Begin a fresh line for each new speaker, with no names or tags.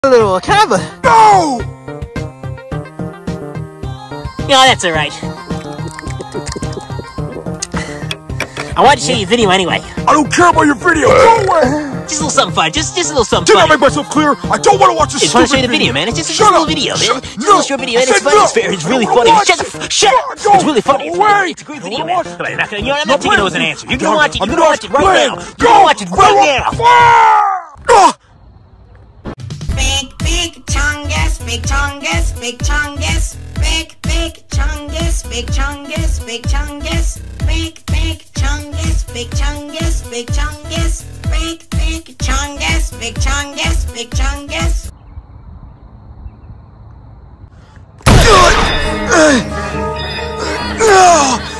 A little kind of a...
No!
Yeah, that's alright. I wanted to show you a video anyway.
I don't care about your video. Go away!
Just a little something fun. Just a little something
Did I
funny.
make myself clear? I don't want to watch this
I just want to show you the video, man. It's just a little video, man. Just a little short video, man. It's funny. It's really funny. Shut up! It's really funny. It's a great video, man. Come on, I'm not taking it as an answer. You're gonna watch it. You're gonna watch it right now. You're gonna watch it right now.
Big chungus, big chungus, big chungus, big chungus, big chungus, big chungus, big chungus, big chungus, big chungus, big chungus, big chungus, big chungus.
No!